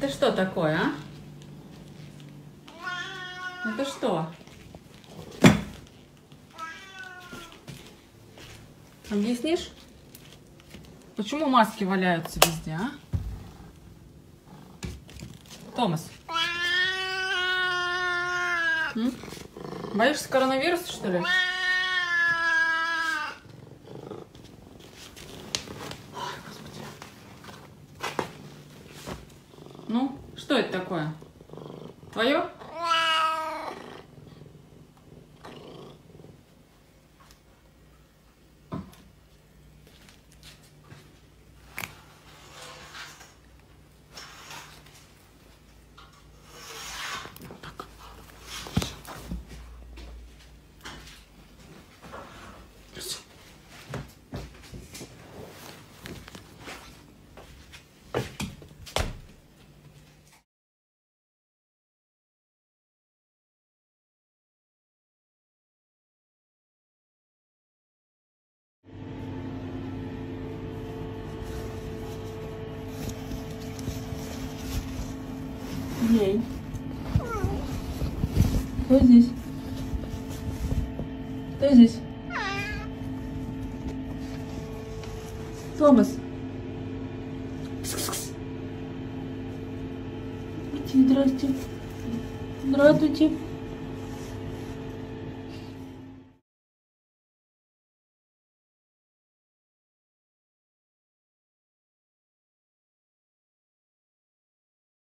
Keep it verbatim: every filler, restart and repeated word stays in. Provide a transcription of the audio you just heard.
Это что такое, а? Это что? Объяснишь? Почему маски валяются везде, а? Томас. М? Боишься коронавируса, что ли? Ой, Господи. Ну, что это такое? Твое? Ей. Кто здесь? Кто здесь? Томас. Кс-кс-кс. Здрасте. Здравствуйте.